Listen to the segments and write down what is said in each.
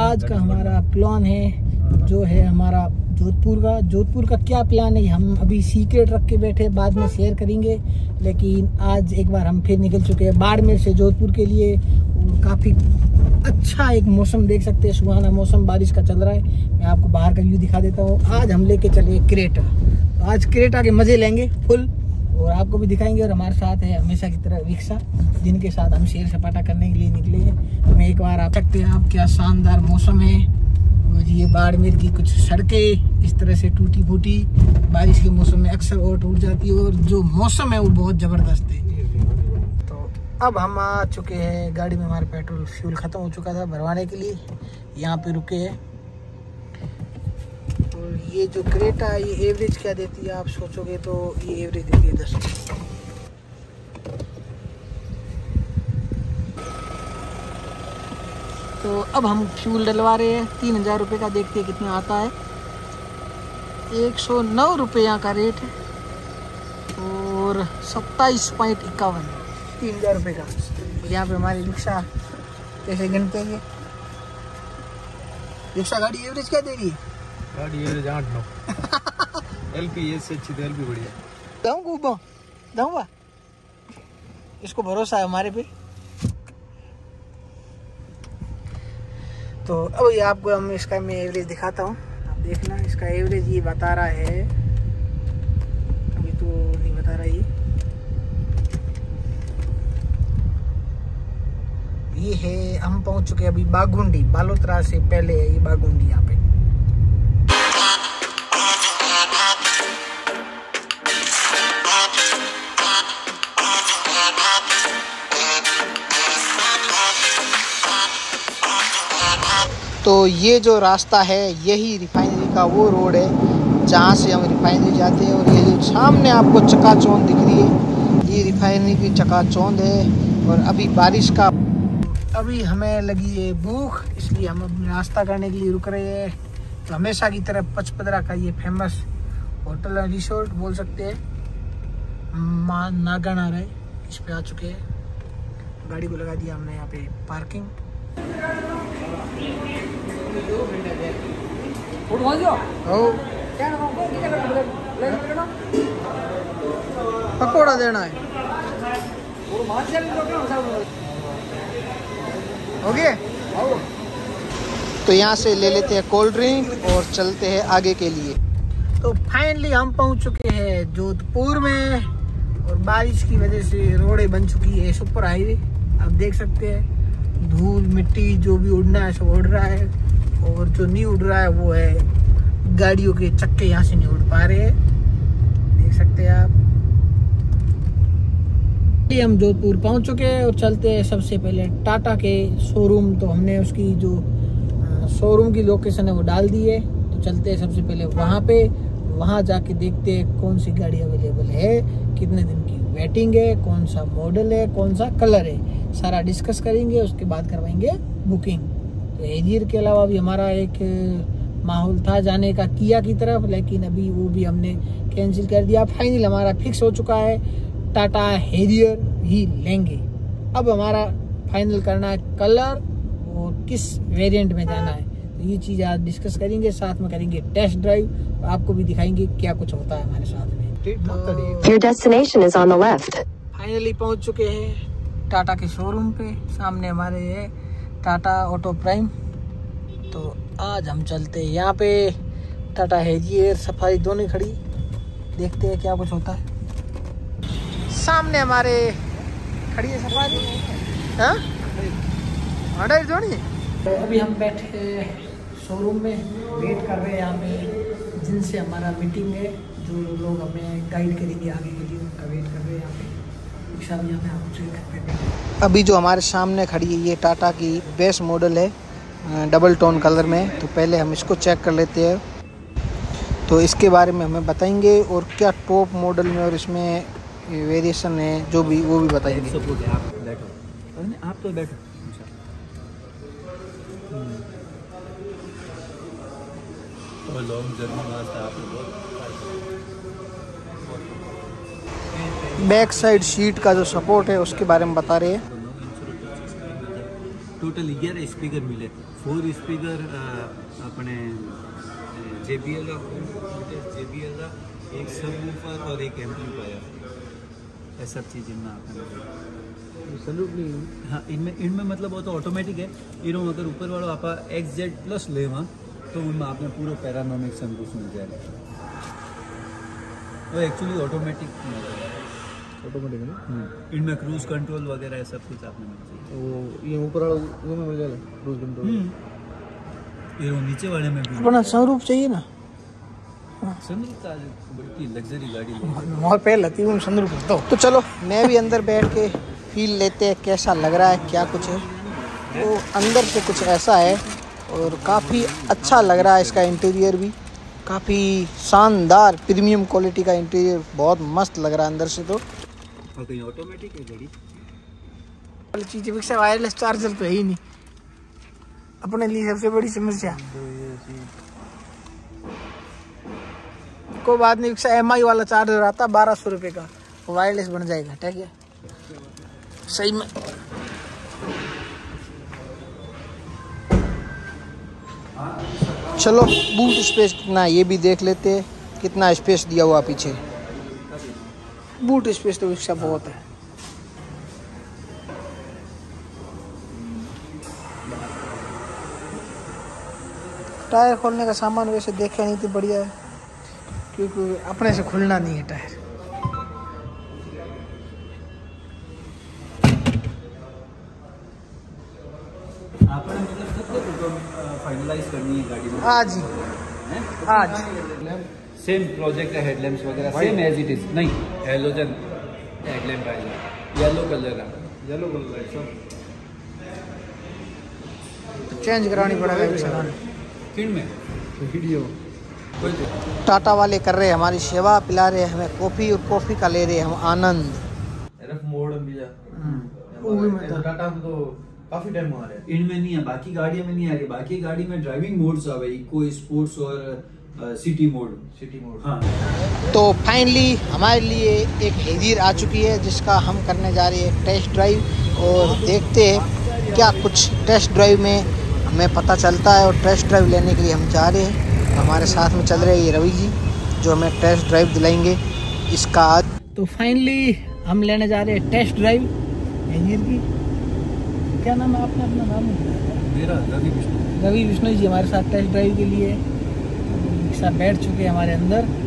आज का हमारा प्लान है जो है हमारा जोधपुर का क्या प्लान है हम अभी सीक्रेट रख के बैठे, बाद में शेयर करेंगे। लेकिन आज एक बार हम फिर निकल चुके हैं बाड़मेर से जोधपुर के लिए। काफ़ी अच्छा एक मौसम देख सकते हैं, सुहाना मौसम बारिश का चल रहा है। मैं आपको बाहर का व्यू दिखा देता हूँ। आज हम लेके चले क्रेटा, तो आज क्रेटा के मज़े लेंगे फुल और आपको भी दिखाएंगे। और हमारे साथ है हमेशा की तरह रिक्शा, जिनके साथ हम सैर सपाटा करने के लिए निकले हैं। तो मैं एक बार आप सकते हैं आप क्या शानदार मौसम है। और ये बाड़मेर की कुछ सड़कें इस तरह से टूटी फूटी बारिश के मौसम में अक्सर और टूट जाती है, और जो मौसम है वो बहुत ज़बरदस्त है। तो अब हम आ चुके हैं, गाड़ी में हमारा पेट्रोल फ्यूल ख़त्म हो चुका था भरवाने के लिए, यहाँ पे रुके हैं। और ये जो क्रेटा है ये एवरेज क्या देती है आप सोचोगे तो ये एवरेज देती है 10 रुपये। तो अब हम फ्यूल डलवा रहे हैं 3000 रुपये का, देखते हैं कितना आता है। 109 रुपये यहाँ का रेट है और 27.51 3000 रुपये का। और यहाँ पे हमारी रिक्शा कैसे गिनते हैं, रिक्शा गाड़ी एवरेज क्या दे रही है? गाड़ी एवरेज 8-9 एलपी इससे अच्छी तो एलपी बढ़िया। दूँगा इसको भरोसा है हमारे पे। तो अब ये आपको हम इसका मैं एवरेज दिखाता हूँ, आप देखना। इसका एवरेज ये बता रहा है, अभी तो नहीं बता रहा ये है। हम पहुँच चुके हैं अभी बागुंडी, बालोतरा से पहले है ये बागुंडी यहाँ पे। तो ये जो रास्ता है यही रिफाइनरी का वो रोड है जहाँ से हम रिफाइनरी जाते हैं। और ये जो सामने आपको चकाचौंध दिख रही है ये रिफाइनरी की चकाचौंध है। और अभी बारिश का अभी हमें लगी है भूख, इसलिए हम अब नाश्ता करने के लिए रुक रहे हैं। तो हमेशा की तरह पचपदरा का ये फेमस होटल एंड रिसोर्ट बोल सकते हैं, माँ नागाना रहे, इस पे आ चुके हैं। गाड़ी को लगा दिया हमने यहाँ पे पार्किंग। पकौड़ा देना है, हो गया। तो यहाँ से ले लेते हैं कोल्ड ड्रिंक और चलते हैं आगे के लिए। तो फाइनली हम पहुँच चुके हैं जोधपुर में, और बारिश की वजह से रोडें बन चुकी है सुपर हाईवे। आप देख सकते हैं धूल मिट्टी जो भी उड़ना है सब उड़ रहा है, और जो नहीं उड़ रहा है वो है गाड़ियों के चक्के यहाँ से नहीं उड़ पा रहे हैं, देख सकते हैं आप। हम जोधपुर पहुँच चुके हैं और चलते हैं सबसे पहले टाटा के शोरूम। तो हमने उसकी जो शोरूम की लोकेशन है वो डाल दी है, तो चलते हैं सबसे पहले वहाँ पे। वहाँ जाके देखते हैं कौन सी गाड़ी अवेलेबल है, कितने दिन की वेटिंग है, कौन सा मॉडल है, कौन सा कलर है, सारा डिस्कस करेंगे। उसके बाद करवाएंगे बुकिंग। तो हेजियर के अलावा भी हमारा एक माहौल था जाने का किया की तरफ, लेकिन अभी वो भी हमने कैंसिल कर दिया। फाइनल हमारा फिक्स हो चुका है, टाटा हेरियर ही लेंगे। अब हमारा फाइनल करना है कलर और किस वेरिएंट में जाना है, तो ये चीज़ आज डिस्कस करेंगे, साथ में करेंगे टेस्ट ड्राइव, आपको भी दिखाएंगे क्या कुछ होता है हमारे साथ में। Your destination is on the left. Finally पहुंच चुके हैं टाटा के शोरूम पे। सामने हमारे है टाटा ऑटो प्राइम। तो आज हम चलते हैं यहाँ पे, टाटा हेरियर सफारी दोनों खड़ी, देखते हैं क्या कुछ होता है। सामने हमारे खड़ी है सफारी, हाँ तो अभी हम बैठे शोरूम में वेट कर रहे हैं यहाँ पे, जिनसे हमारा मीटिंग है, जो लोग हमें गाइड करेंगे आगे के लिए, उनका वेट कर रहे हैं यहाँ पे। रिक्शा भी यहाँ पे अभी जो हमारे सामने खड़ी है ये टाटा की बेस्ट मॉडल है डबल टोन कलर में। तो पहले हम इसको चेक कर लेते हैं, तो इसके बारे में हमें बताएंगे और क्या टॉप मॉडल में और इसमें वेरिएशन है जो भी वो भी बताएंगे। आप तो बैठो। बैक साइड सीट का जो सपोर्ट है उसके बारे में बता रहे हैं। टोटल 11 स्पीकर मिले, 4 स्पीकर अपने JBL का, एक सबवूफर और एक एम्पलीफायर, ये सब चीज़ इनमें आपने सनरूफ नहीं है। हाँ, इनमें मतलब वो तो ऑटोमेटिक है। इनो अगर ऊपर वालों आप XZ+ ले वहाँ तो उनमें आपने पूरा पैरानोमिक सनरूफ मिल जाएगा। वो एक्चुअली ऑटोमेटिक है, ऑटोमेटिक है ना। इनमें क्रूज कंट्रोल वगैरह सब कुछ आपने मिल जाएगा। तो ये ऊपर वाला वो में मिल जाएगा क्रूज कंट्रोल। ये वो नीचे वाले में भी अपना सनरूफ चाहिए ना, सनरूफ का बड़ी लग्जरी गाड़ी है। बहुत पहले लगती है सनरूफ तो चलो मैं भी अंदर बैठ के फील लेते हैं कैसा लग रहा है, क्या कुछ है। तो अंदर से कुछ ऐसा है और काफ़ी अच्छा लग रहा है। इसका इंटीरियर भी काफ़ी शानदार प्रीमियम क्वालिटी का इंटीरियर, बहुत मस्त लग रहा है अंदर से। तो और कहीं ऑटोमेटिक है गाड़ी वाली चीज़ें पिक्चर वायरलेस चार्जर तो है ही नहीं, अपने लिए सबसे बड़ी समस्या। कोई बात नहीं, MI वाला चार्जर आता 1200 रुपये का, वायरलेस बन जाएगा। ठीक है, सही में चलो बूट स्पेस कितना ये भी देख लेते हैं, कितना स्पेस दिया हुआ पीछे। बूट स्पेस तो इसका बहुत है। टायर खोलने का सामान वैसे देखा नहीं तो बढ़िया है, क्योंकि अपने से खुलना नहीं है टायर। आपने मतलब कब तक फाइनलाइज करनी है गाड़ी में? आज ही, आज सेम प्रोजेक्ट का हेडलैम्प्स वगैरह सेम एज इट इज, नहीं हेलोजन हेडलैम्प आएगा, येलो कलर का, येलो कलर सब चेंज करानी पड़ेगा इस सामान। फिर में वीडियो। टाटा वाले कर रहे हैं हमारी सेवा, पिला रहे हैं हमें कॉफ़ी और कॉफ़ी का ले रहे हैं हम आनंद। RF मोड भी जा वो भी मैं था। टाटा तो काफी टाइम आ रहा है। इनमें नहीं है, बाकी गाड़ियों में नहीं आ रही। बाकी गाड़ी में ड्राइविंग मोड्स आ गए, इको, स्पोर्ट्स और सिटी मोड। हाँ, तो फाइनली हमारे लिए एक हेरियर आ चुकी है जिसका हम करने जा रहे हैं टेस्ट ड्राइव, और देखते हैं क्या कुछ टेस्ट ड्राइव में हमें पता चलता है। और टेस्ट ड्राइव लेने के लिए हम जा रहे हैं, हमारे साथ में चल रहे हैं ये रवि जी जो हमें टेस्ट ड्राइव दिलाएंगे इसका आज। तो फाइनली हम लेने जा रहे हैं टेस्ट ड्राइव हेरियर की। क्या नाम है आपने, अपना नाम? मेरा रवि विष्णु जी हमारे साथ टेस्ट ड्राइव के लिए एक साथ बैठ चुके हैं हमारे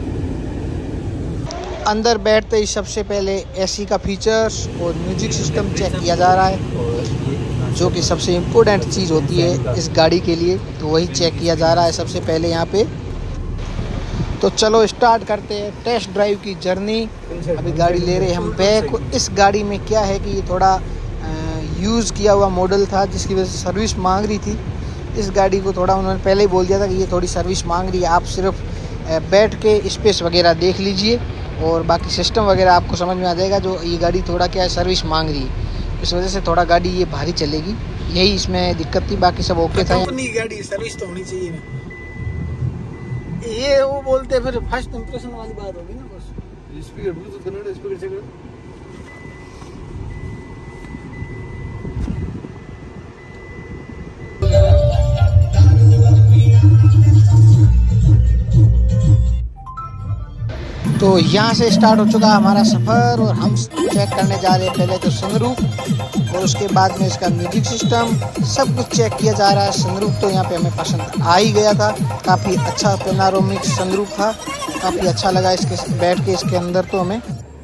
अंदर बैठते ही सबसे पहले AC का फीचर्स और म्यूजिक सिस्टम चेक किया जा रहा है, जो कि सबसे इम्पोर्टेंट चीज़ होती है इस गाड़ी के लिए, तो वही चेक किया जा रहा है सबसे पहले यहाँ पे। तो चलो स्टार्ट करते हैं टेस्ट ड्राइव की जर्नी। अभी गाड़ी ले रहे हैं हम बैक। इस गाड़ी में क्या है कि ये थोड़ा यूज़ किया हुआ मॉडल था जिसकी वजह से सर्विस मांग रही थी। इस गाड़ी को थोड़ा उन्होंने पहले ही बोल दिया था कि ये थोड़ी सर्विस मांग रही है, आप सिर्फ बैठ के स्पेस वगैरह देख लीजिए और बाकी सिस्टम वगैरह आपको समझ में आ जाएगा। जो ये गाड़ी थोड़ा क्या है सर्विस मांग रही है, इस वजह से थोड़ा गाड़ी ये भारी चलेगी, यही इसमें दिक्कत थी, बाकी सब ओके था। अपनी गाड़ी सर्विस तो होनी चाहिए ना, ये वो बोलते फिर फर्स्ट इंप्रेशन वाली बात होगी ना बस। Speaker bluetooth connect, speaker check कर। तो यहाँ से स्टार्ट हो चुका है हमारा सफ़र और हम चेक करने जा रहे हैं पहले तो सनरूफ और उसके बाद में इसका म्यूजिक सिस्टम, सब कुछ चेक किया जा रहा है। सनरूफ तो यहाँ पे हमें पसंद आ ही गया था, काफ़ी अच्छा पैनोरामिक सनरूफ था, काफ़ी अच्छा लगा इसके बैठ के इसके अंदर तो हमें।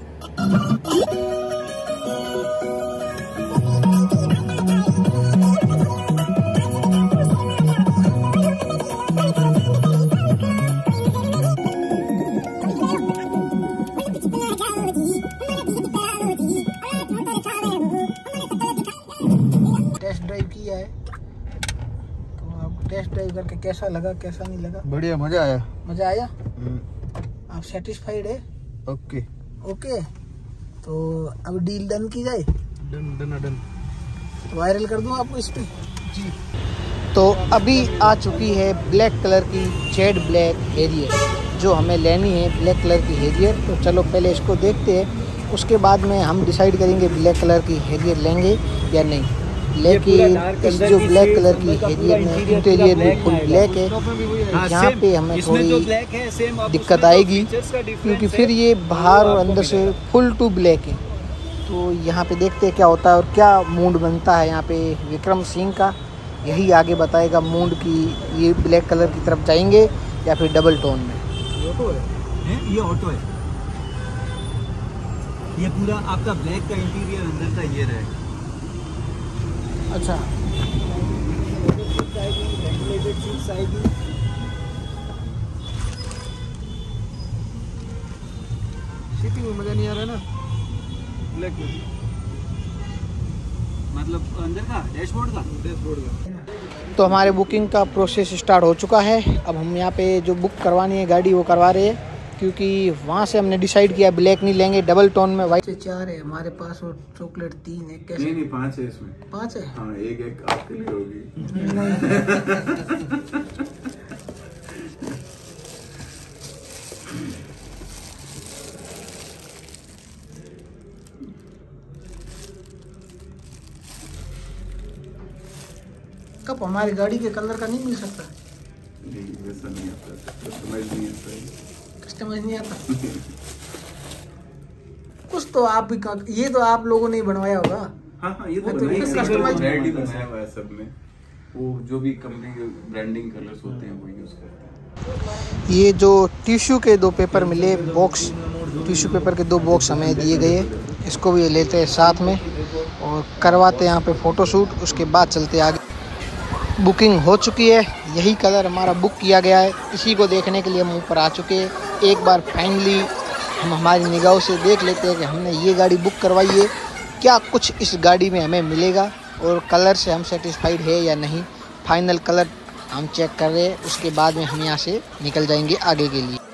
टेस्ट ड्राइव करके कैसा लगा, कैसा नहीं लगा? बढ़िया, मजा आया। मजा आया? आप सेटिस्फाइड है? ओके ओके, तो अब डील डन की जाए। Done done done. वायरल कर दूं आपको इस पे जी। तो अभी आ चुकी है ब्लैक कलर की जेड ब्लैक हैरियर, जो हमें लेनी है ब्लैक कलर की हैरियर। तो चलो पहले इसको देखते हैं, उसके बाद में हम डिसाइड करेंगे ब्लैक कलर की हैरियर लेंगे या नहीं। लेकिन इस जो ब्लैक कलर की एरिया में इंटीरियर में फुल ब्लैक है, यहाँ पे हमें थोड़ी दिक्कत आएगी क्योंकि फिर ये बाहर और अंदर से फुल टू ब्लैक है। तो यहाँ पे देखते हैं क्या होता है और क्या मूड बनता है यहाँ पे विक्रम सिंह का, यही आगे बताएगा मूड की ये ब्लैक कलर की तरफ जाएंगे या फिर डबल टोन में। ऑटो है, ये ऑटो है, ये पूरा आपका ब्लैक का इंटीरियर अंदर का ये रहेगा। अच्छा, सीटिंग में मजा नहीं आ रहा ना ब्लैक में, मतलब अंदर का डैशबोर्ड का। तो हमारे बुकिंग का प्रोसेस स्टार्ट हो चुका है। अब हम यहाँ पे जो बुक करवानी है गाड़ी वो करवा रहे हैं क्योंकि वहाँ से हमने डिसाइड किया ब्लैक नहीं लेंगे, डबल टोन में। वाइट 4 है हमारे पास और चॉकलेट 3 है। कैसे? नहीं 5 है इसमें। 5 है? हाँ, एक आपके लिए होगी। कब हमारी गाड़ी के कलर का नहीं मिल सकता? नहीं, वैसा नहीं आता, कस्टमाइज नहीं आता है। कस्टमाइज नहीं आता? कुछ तो आप भी, ये तो आप लोगों ने बनवाया होगा। हाँ, ये तो कस्टमाइज बनाया हुआ है सब में, वो जो भी कंपनी के ब्रांडिंग कलर्स होते हैं वो यूज करते हैं। ये जो टिश्यू के 2 पेपर मिले, बॉक्स टिश्यू पेपर के 2 बॉक्स हमें दिए गए, इसको भी लेते हैं साथ में और करवाते हैं यहाँ पे फ़ोटोशूट, उसके बाद चलते आगे। बुकिंग हो चुकी है, यही कलर हमारा बुक किया गया है, इसी को देखने के लिए हम ऊपर आ चुके हैं। एक बार फाइनली हम हमारी निगाहों से देख लेते हैं कि हमने ये गाड़ी बुक करवाई है, क्या कुछ इस गाड़ी में हमें मिलेगा और कलर से हम सेटिस्फाइड है या नहीं। फाइनल कलर हम चेक कर रहे हैं, उसके बाद में हम यहाँ से निकल जाएंगे आगे के लिए।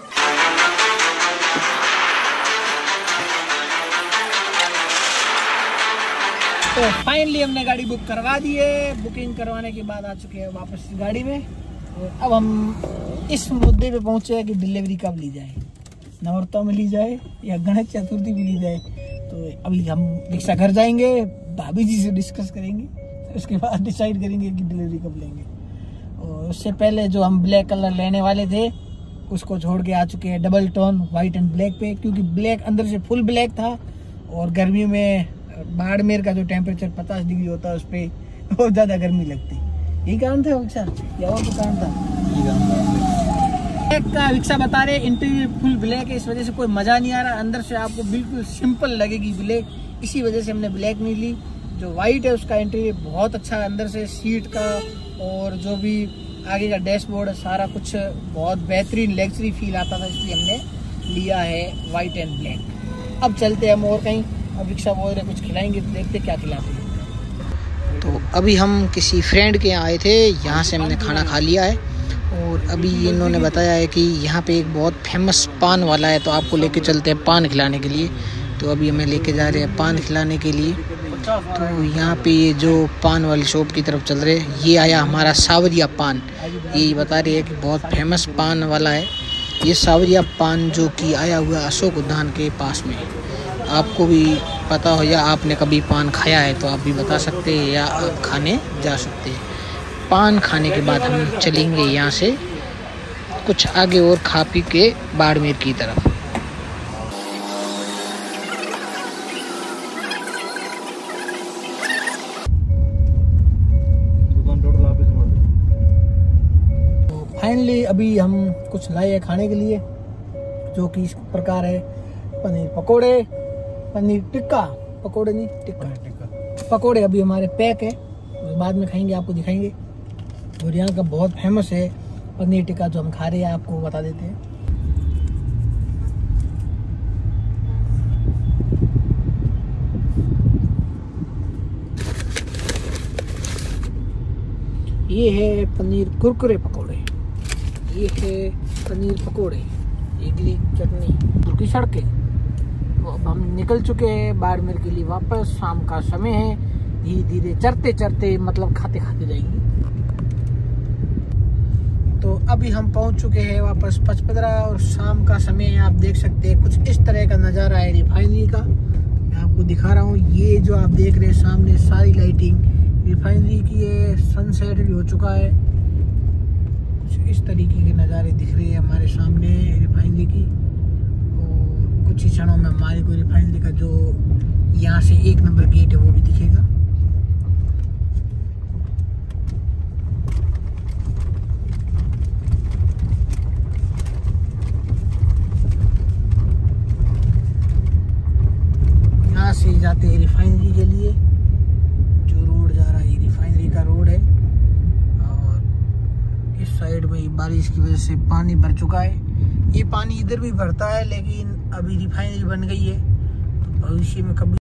तो फाइनली हमने गाड़ी बुक करवा दी है। बुकिंग करवाने के बाद आ चुके हैं वापस गाड़ी में और अब हम इस मुद्दे पे पहुंचे हैं कि डिलीवरी कब ली जाए, नवरात्र में ली जाए या गणेश चतुर्थी में ली जाए। तो अभी हम रिक्शा घर जाएंगे, भाभी जी से डिस्कस करेंगे, उसके बाद डिसाइड करेंगे कि डिलीवरी कब लेंगे। और उससे पहले जो हम ब्लैक कलर लेने वाले थे उसको छोड़ के आ चुके हैं double tone white and black पे, क्योंकि ब्लैक अंदर से फुल ब्लैक था और गर्मियों में बाड़मेर का जो टेम्परेचर 50 डिग्री होता है उस पर बहुत ज़्यादा गर्मी लगती। यही कारण था रिक्शा या और तो कारण था? ब्लैक का रिक्शा बता रहे, इंटीरियर फुल ब्लैक है, इस वजह से कोई मज़ा नहीं आ रहा। अंदर से आपको बिल्कुल सिंपल लगेगी ब्लैक, इसी वजह से हमने ब्लैक नहीं ली। जो वाइट है उसका इंटीरियर बहुत अच्छा है, अंदर से सीट का और जो भी आगे का डैशबोर्ड है सारा कुछ बहुत बेहतरीन लग्जरी फील आता था, इसलिए हमने लिया है वाइट एंड ब्लैक। अब चलते हैं हम और कहीं, अब रिक्शा वगैरह कुछ खिलाएंगे, तो देखते क्या खिलाते हैं। तो अभी हम किसी फ्रेंड के यहाँ आए थे, यहाँ से हमने खाना खा लिया है और अभी इन्होंने बताया है कि यहाँ पे एक बहुत फेमस पान वाला है, तो आपको लेके चलते हैं पान खिलाने के लिए। तो अभी हमें लेके जा रहे हैं पान खिलाने के लिए। तो यहाँ पे ये जो पान वाली शॉप की तरफ चल रहे हैं, ये आया हमारा सावरिया पान। ये बता रहे हैं कि बहुत फेमस पान वाला है ये सावरिया पान, जो कि आया हुआ अशोक उद्यान के पास में। आपको भी पता हो या आपने कभी पान खाया है तो आप भी बता सकते हैं या आप खाने जा सकते हैं। पान खाने के बाद हम चलेंगे यहाँ से कुछ आगे और खा पी के बाड़मेर की तरफ। फाइनली अभी हम कुछ लाए हैं खाने के लिए, जो कि इस प्रकार है पनीर पकोड़े, पनीर टिक्का, पकोड़े नहीं टिक्का पकोड़े अभी हमारे पैक है, बाद में खाएंगे, आपको दिखाएंगे। और यहाँ का बहुत फेमस है पनीर टिक्का जो हम खा रहे हैं, आपको बता देते हैं। ये है पनीर कुरकुरे पकोड़े, ये है पनीर पकोड़े, इडली चटनी, तुर्की सड़कें। तो अब हम निकल चुके हैं बाड़मेर के लिए वापस, शाम का समय है, धीरे धीरे चरते चरते मतलब खाते खाते जाएंगे। तो अभी हम पहुंच चुके हैं वापस पचपदरा और शाम का समय है, आप देख सकते हैं कुछ इस तरह का नज़ारा है रिफाइनरी का। मैं आपको दिखा रहा हूँ, ये जो आप देख रहे हैं सामने सारी लाइटिंग रिफाइनरी की ये सनसेट भी हो चुका है। कुछ इस तरीके के नज़ारे दिख रहे हैं हमारे सामने रिफाइनरी की। और कुछ ही क्षणों में हमारे को रिफाइनरी का जो यहाँ से 1 नंबर गेट है वो भी दिखेगा। यहाँ से जाते हैं रिफाइनरी के लिए। जो रोड जा रहा है ये रिफाइनरी का रोड है। और इस साइड में बारिश की वजह से पानी भर चुका है। ये पानी इधर भी भरता है, लेकिन अभी रिफाइनरी बन गई है तो भविष्य में कभी